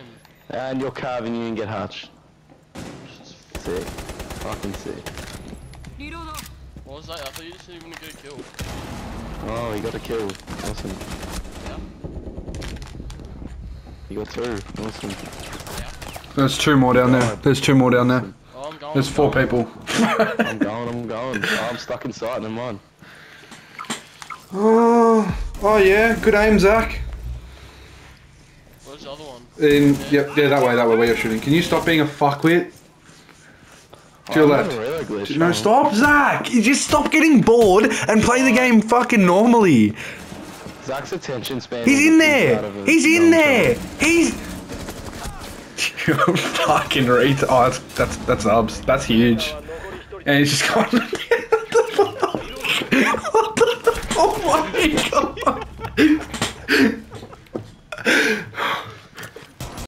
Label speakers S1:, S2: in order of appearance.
S1: And you're carving, you and get hatched. Sick. Fucking sick.
S2: What was that? I thought you just didn't even get a kill.
S1: Oh, he got a kill. Awesome.
S2: Yeah.
S1: You got 2. Awesome.
S2: Yeah.
S3: There's 2 more down there. There's 2 more down there.
S2: Oh, I'm going.
S3: There's 4 people.
S1: I'm going. Oh, I'm stuck inside, never mind.
S3: Oh yeah, good aim, Zach.
S2: Where's the other one?
S3: Yep, yeah, that way where you're shooting. Can you stop being a fuckwit? To your left.
S1: Really
S3: No, stop, Zach! You just stop getting bored and play the game fucking normally.
S1: Zach's attention span.
S3: He's in there! He's in there! He's... You fucking retard. Oh, that's Ubs. That's huge. And he's just gone... What the fuck? Oh my god!